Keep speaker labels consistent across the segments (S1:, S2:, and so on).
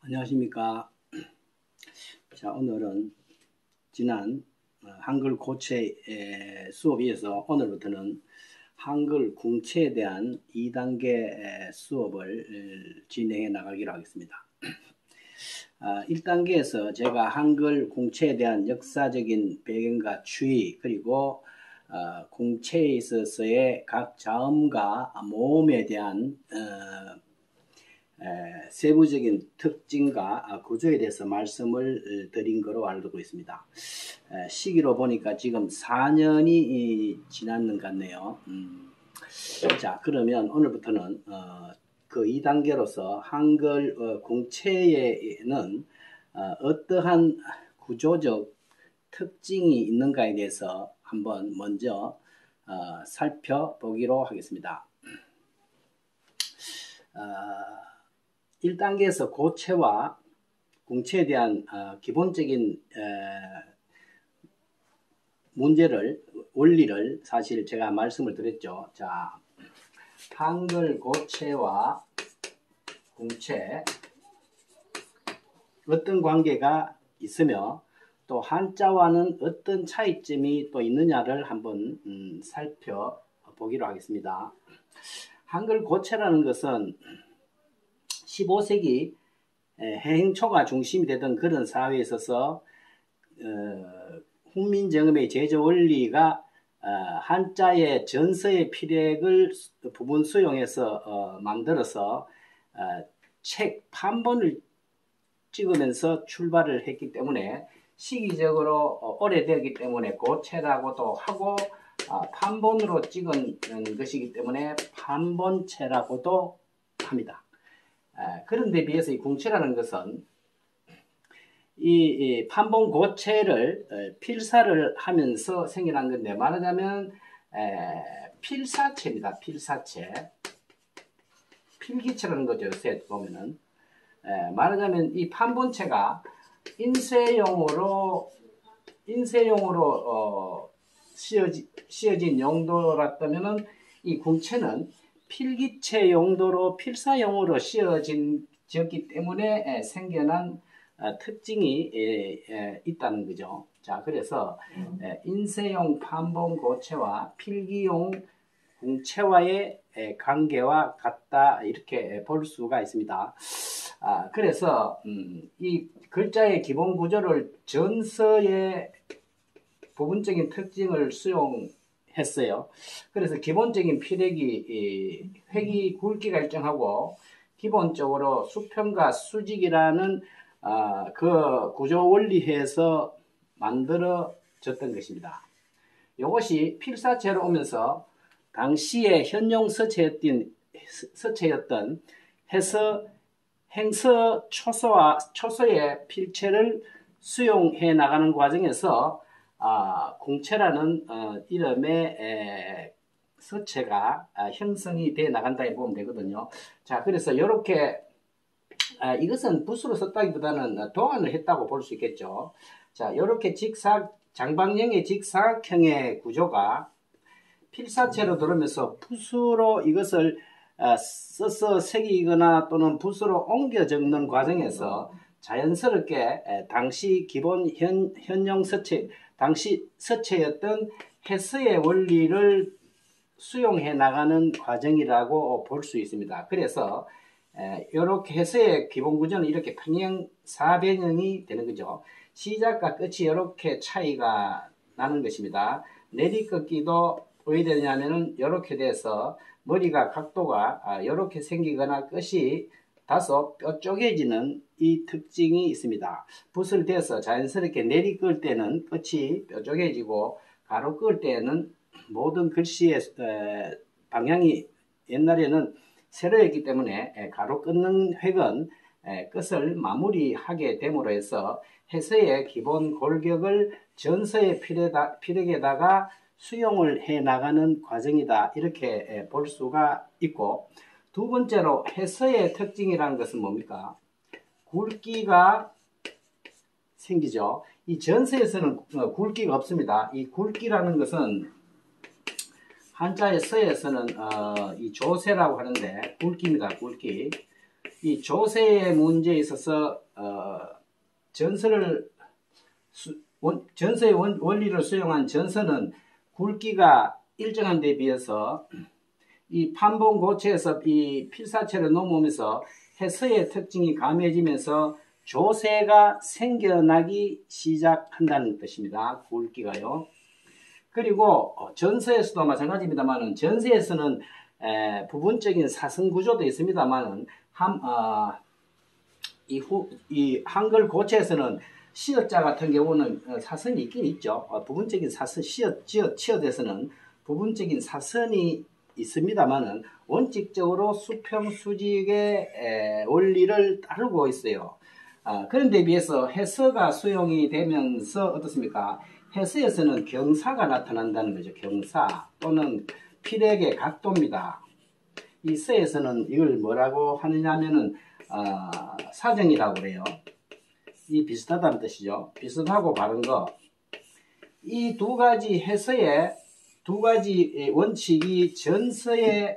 S1: 안녕하십니까. 자, 오늘은 지난 한글 고체 수업에서 오늘부터는 한글 궁체에 대한 2단계 수업을 진행해 나가기로 하겠습니다. 1단계에서 제가 한글 궁체에 대한 역사적인 배경과 추이, 그리고 궁체에 있어서의 각 자음과 모음에 대한 세부적인 특징과 구조에 대해서 말씀을 드린 거로 알고 있습니다. 시기로 보니까 지금 4년이 지났는 것 같네요. 자, 그러면 오늘부터는 그 2단계로서 한글 궁체에는 어떠한 구조적 특징이 있는가에 대해서 한번 먼저 살펴보기로 하겠습니다. 1단계에서 고체와 궁체에 대한 기본적인 원리를 사실 제가 말씀을 드렸죠. 자, 한글 고체와 궁체 어떤 관계가 있으며 또 한자와는 어떤 차이점이 또 있느냐를 한번 살펴보기로 하겠습니다. 한글 고체라는 것은 15세기 해행초가 중심이 되던 그런 사회에 있어서 훈민정음의 제조 원리가 한자의 전서의 필액을 부분 수용해서 만들어서 책 판본을 찍으면서 출발을 했기 때문에 시기적으로 오래되었기 때문에 고체라고도 하고 판본으로 찍은 것이기 때문에 판본체라고도 합니다. 그런데 비해서 이 궁체라는 것은 이 판본 고체를 필사를 하면서 생겨난 건데, 말하자면 필사체입니다. 필사체. 필기체라는 거죠. 요새 보면은. 말하자면 이 판본체가 인쇄용으로 씌어진 용도였다면은 이 궁체는 필기체 용도로 필사용으로 씌어졌기 때문에 생겨난 특징이 있다는 거죠. 자, 그래서 인쇄용 판본 고체와 필기용 궁체와의 관계와 같다, 이렇게 볼 수가 있습니다. 그래서 이 글자의 기본 구조를 전서의 부분적인 특징을 수용했어요. 그래서 기본적인 필액이 획이 굵기가 일정하고 기본적으로 수평과 수직이라는 그 구조 원리에서 만들어졌던 것입니다. 이것이 필사체로 오면서 당시의 현용 서체였던 행서 초서의 필체를 수용해 나가는 과정에서 궁체라는 이름의 서체가 형성이 돼 나간다 보면 되거든요. 자, 그래서 이렇게 이것은 붓으로 썼다기보다는 도안을 했다고 볼 수 있겠죠. 자, 이렇게 장방형의 직사각형의 구조가 필사체로 들어오면서 붓으로 이것을 써서 새기거나 또는 붓으로 옮겨 적는 과정에서 자연스럽게 당시 기본 현용 서체, 당시 서체였던 해서의 원리를 수용해 나가는 과정이라고 볼 수 있습니다. 그래서 이렇게 해서의 기본 구조는 이렇게 평행 사변형이 되는 거죠. 시작과 끝이 이렇게 차이가 나는 것입니다. 내리꺾기도 왜 되냐면은 이렇게 돼서 머리가 각도가 이렇게 생기거나 끝이 다소 뾰족해지는 이 특징이 있습니다. 붓을 대서 자연스럽게 내리끌 때는 끝이 뾰족해지고 가로 끌 때는 모든 글씨의 방향이 옛날에는 세로였기 때문에 가로 끊는 획은 끝을 마무리하게 됨으로 해서 해서의 기본 골격을 전서의 필액에다가 수용을 해 나가는 과정이다, 이렇게 볼 수가 있고, 두 번째로 해서의 특징이라는 것은 뭡니까? 굵기가 생기죠. 이 전서에서는 굵기가 없습니다. 이 굵기라는 것은 한자의 서에서는 이 조세라고 하는데 굵기입니다. 굵기. 이 조세의 문제에 있어서 전서의 원리를 수용한 전서는 굵기가 일정한 데 비해서 이 판본 고체에서 이 필사체를 넘어오면서 해서의 특징이 감해지면서 조세가 생겨나기 시작한다는 뜻입니다. 굵기가요. 그리고 전서에서도 마찬가지입니다만은 전서에서는 부분적인 사선 구조도 있습니다만은 이 한글 고체에서는 시어자 같은 경우는 사선이 있긴 있죠. 부분적인 사선 치어에서는 부분적인 사선이 있습니다만은 원칙적으로 수평수직의 원리를 따르고 있어요. 그런데 비해서 해서가 수용이 되면서 어떻습니까? 해서에서는 경사가 나타난다는 거죠. 경사 또는 필액의 각도입니다. 이 서에서는 이걸 뭐라고 하느냐면은 사정이라고 그래요. 이 비슷하다는 뜻이죠. 비슷하고 바른 거. 이 두 가지 해서의 두 가지 원칙이 전서의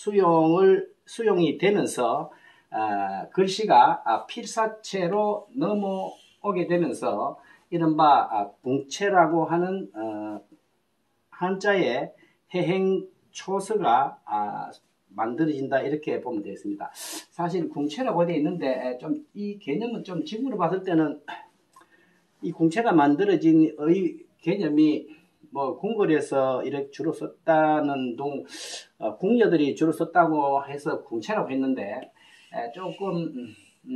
S1: 수용이 되면서 글씨가 필사체로 넘어오게 되면서 이른바 궁체라고 하는 한자의 해행초서가 만들어진다 이렇게 보면 되겠습니다. 사실 궁체라고 되어 있는데 좀 이 개념은 좀 지금으로 봤을 때는 이 궁체가 만들어진 개념이 뭐 궁궐에서 이렇게 주로 썼다는 궁녀들이 주로 썼다고 해서 궁체라고 했는데 조금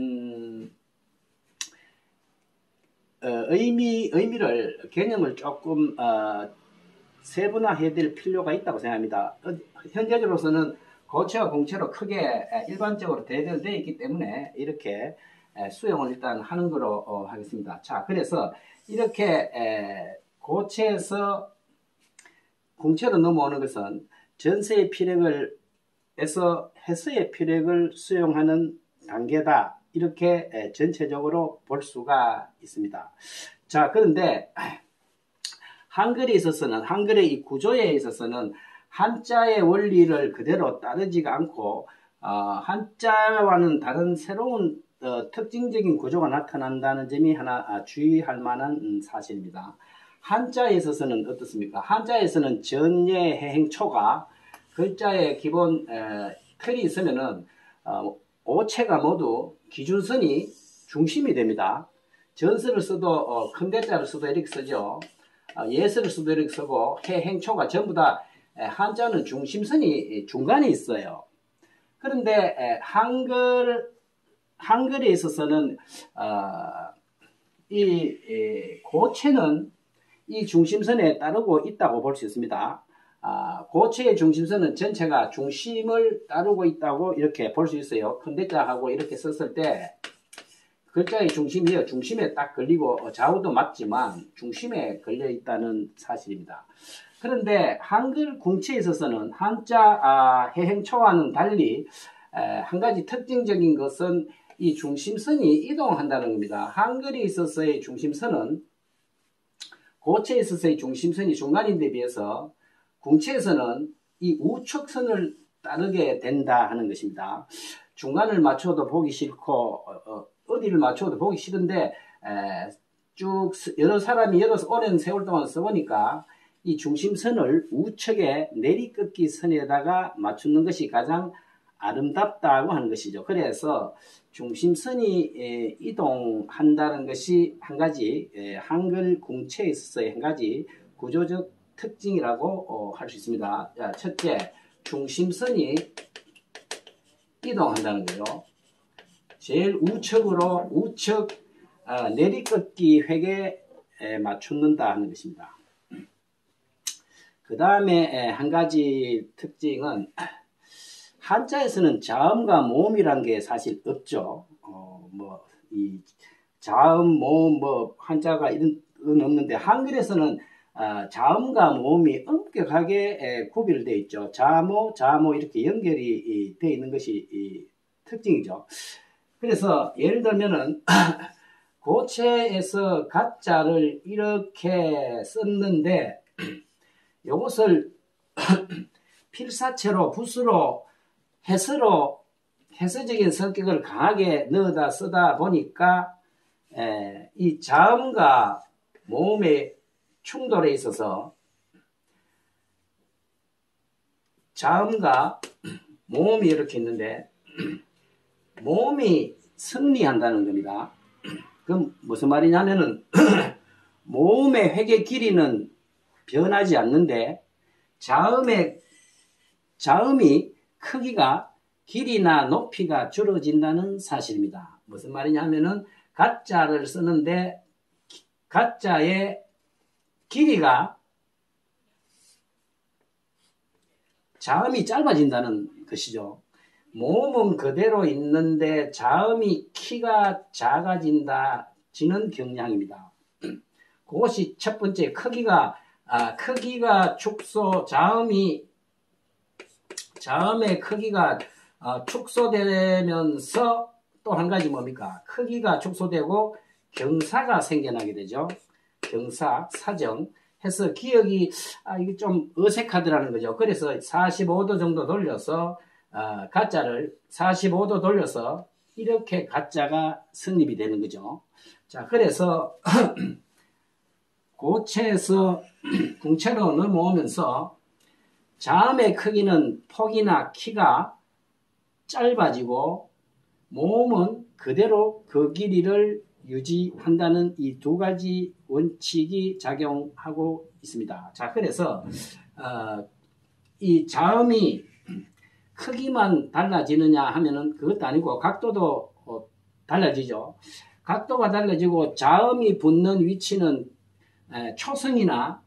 S1: 의미를 개념을 조금 세분화해야 될 필요가 있다고 생각합니다. 현재로서는 고체와 궁체로 크게 일반적으로 대별되어 있기 때문에 이렇게 수용을 일단 하는 거로 하겠습니다. 자, 그래서 이렇게 고체에서 궁체로 넘어오는 것은 전서의 필액을 에서 해서의 필액을 수용하는 단계다. 이렇게 전체적으로 볼 수가 있습니다. 자, 그런데 한글에 있어서는 한글의 이 구조에 있어서는 한자의 원리를 그대로 따르지가 않고 한자와는 다른 새로운 특징적인 구조가 나타난다는 점이 하나 주의할 만한 사실입니다. 한자에 있어서는 어떻습니까? 한자에서는 전예, 해행, 초가 글자의 기본 틀이 있으면은 오체가 모두 기준선이 중심이 됩니다. 전서를 써도 큰 대자를 써도 이렇게 쓰죠. 예서를 써도 이렇게 쓰고 해행초가 전부 다 한자는 중심선이 중간에 있어요. 그런데 한글에 있어서는 이 고체는 이 중심선에 따르고 있다고 볼 수 있습니다. 고체의 중심선은 전체가 중심을 따르고 있다고 이렇게 볼 수 있어요. 큰 대자하고 이렇게 썼을 때 글자의 중심이요. 중심에 딱 걸리고 좌우도 맞지만 중심에 걸려 있다는 사실입니다. 그런데 한글 궁체에 있어서는 한자 해행초와는 달리 한 가지 특징적인 것은 이 중심선이 이동한다는 겁니다. 한글에 있어서의 중심선은 고체에 있어서의 중심선이 중간인데 비해서 궁체에서는 이 우측선을 따르게 된다 하는 것입니다. 중간을 맞춰도 보기 싫고 어디를 맞춰도 보기 싫은데 쭉 여러 사람이 오랜 세월 동안 써보니까 이 중심선을 우측의 내리꺾기 선에다가 맞추는 것이 가장 아름답다고 하는 것이죠. 그래서 중심선이 이동한다는 것이 한 가지 한글 궁체에 있어서의 한 가지 구조적 특징이라고 할 수 있습니다. 첫째, 중심선이 이동한다는 거예요. 제일 우측으로 우측 내리꺾기 획에 맞춘다 하는 것입니다. 그 다음에 한 가지 특징은 한자에서는 자음과 모음이란 게 사실 없죠. 이 자음, 모음, 한자가 이런 건 없는데 한글에서는 자음과 모음이 엄격하게 구별되어 있죠. 자모, 자모 이렇게 연결이 되어 있는 것이 특징이죠. 그래서 예를 들면은 고체에서 가자를 이렇게 썼는데 이것을 필사체로 붓으로 해서로 해서적인 성격을 강하게 넣어다 쓰다 보니까 이 자음과 모음의 충돌에 있어서 자음과 모음이 이렇게 있는데 모음이 승리한다는 겁니다. 그럼 무슨 말이냐면은 모음의 회계 길이는 변하지 않는데 자음이 크기가 길이나 높이가 줄어진다는 사실입니다. 무슨 말이냐면은 가짜를 쓰는데 가짜의 길이가 자음이 짧아진다는 것이죠. 모음은 그대로 있는데 자음이 키가 작아지는 경향입니다. 그것이 첫 번째 크기가 축소 자음의 크기가 축소되면서 또 한 가지 뭡니까? 크기가 축소되고 경사가 생겨나게 되죠. 경사, 사정 해서 기억이 이게 좀 어색하더라는 거죠. 그래서 45도 정도 돌려서 가짜를 45도 돌려서 이렇게 가짜가 성립이 되는 거죠. 자, 그래서 고체에서 궁체로 넘어오면서 자음의 크기는 폭이나 키가 짧아지고 모음은 그대로 그 길이를 유지한다는 이 두 가지 원칙이 작용하고 있습니다. 자, 그래서 이 자음이 크기만 달라지느냐 하면은 그것도 아니고 각도도 달라지죠. 각도가 달라지고 자음이 붙는 위치는 초성이나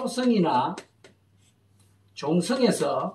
S1: 종성에서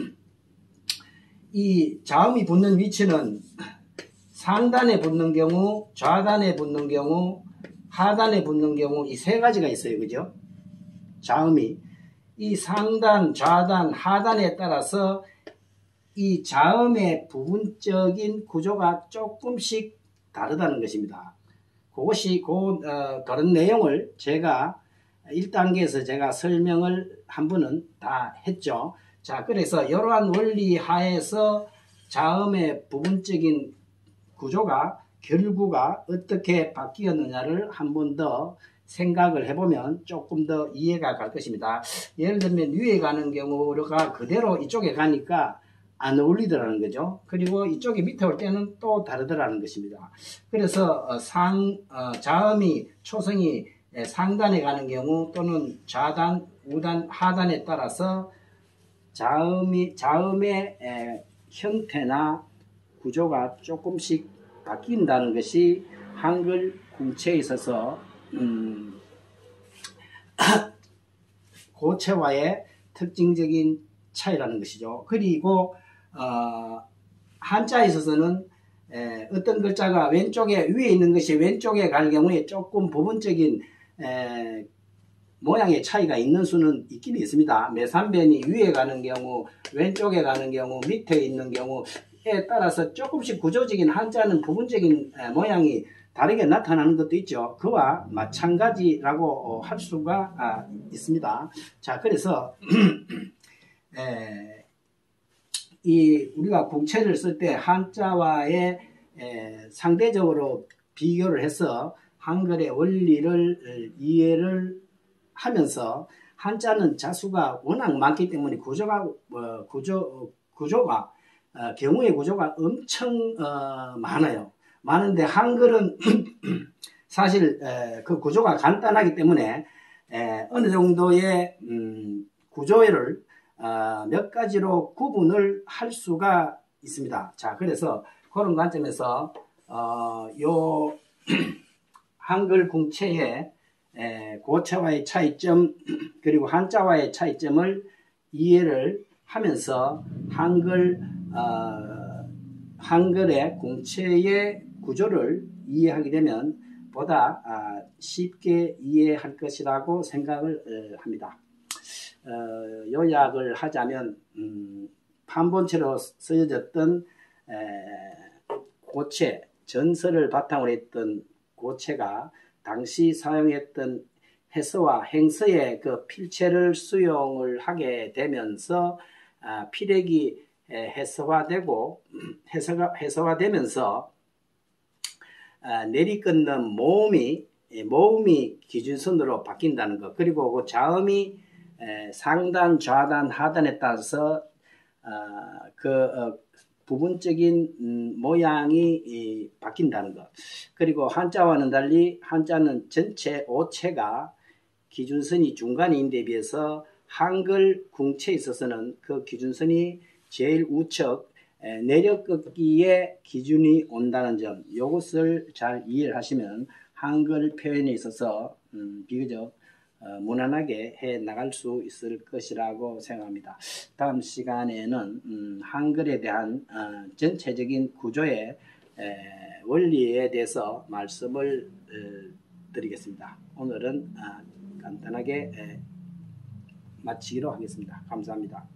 S1: 이 자음이 붙는 위치는 상단에 붙는 경우, 좌단에 붙는 경우, 하단에 붙는 경우 이 세 가지가 있어요. 그죠? 자음이 이 상단, 좌단, 하단에 따라서 이 자음의 부분적인 구조가 조금씩 다르다는 것입니다. 그것이 그런 내용을 제가 1단계에서 제가 설명을 한 번은 다 했죠. 자, 그래서 이러한 원리 하에서 자음의 부분적인 구조가 결구가 어떻게 바뀌었느냐를 한 번 더 생각을 해보면 조금 더 이해가 갈 것입니다. 예를 들면 위에 가는 경우가 그대로 이쪽에 가니까 안 어울리더라는 거죠. 그리고 이쪽에 밑에 올 때는 또 다르더라는 것입니다. 그래서 자음이 초성이 상단에 가는 경우 또는 좌단, 우단, 하단에 따라서 자음의 형태나 구조가 조금씩 바뀐다는 것이 한글 궁체에 있어서 고체와의 특징적인 차이라는 것이죠. 그리고 한자에 있어서는 어떤 글자가 왼쪽에 위에 있는 것이 왼쪽에 갈 경우에 조금 부분적인 모양의 차이가 있는 수는 있긴 있습니다. 매산변이 위에 가는 경우, 왼쪽에 가는 경우, 밑에 있는 경우에 따라서 조금씩 구조적인 한자는 부분적인 모양이 다르게 나타나는 것도 있죠. 그와 마찬가지라고 할 수가 있습니다. 자, 그래서 우리가 궁체를 쓸 때 한자와의 상대적으로 비교를 해서 한글의 원리를 이해를 하면서 한자는 자수가 워낙 많기 때문에 경우의 구조가 엄청 많아요. 많은데 한글은 사실 그 구조가 간단하기 때문에 어느 정도의 구조를 몇 가지로 구분을 할 수가 있습니다. 자, 그래서 그런 관점에서 요 한글 궁체의 고체와의 차이점 그리고 한자와의 차이점을 이해를 하면서 한글의 궁체의 구조를 이해하게 되면 보다 쉽게 이해할 것이라고 생각을 합니다. 요약을 하자면 판본체로 쓰여졌던 고체, 전설을 바탕으로 했던 고체가 당시 사용했던 해서와 행서의 그 필체를 수용을 하게 되면서 필액이 해서화되고 해서화되면서 내리끊는 모음이 기준선으로 바뀐다는 것, 그리고 그 자음이 상단, 좌단, 하단에 따라서 부분적인 모양이 바뀐다는 것, 그리고 한자와는 달리 한자는 전체 오체가 기준선이 중간에 있는 데 비해서 한글 궁체에 있어서는 그 기준선이 제일 우측 내려긋기에 기준이 온다는 점, 이것을 잘 이해를 하시면 한글 표현에 있어서 비교적 무난하게 해 나갈 수 있을 것이라고 생각합니다. 다음 시간에는 한글에 대한 전체적인 구조의 원리에 대해서 말씀을 드리겠습니다. 오늘은 간단하게 마치기로 하겠습니다. 감사합니다.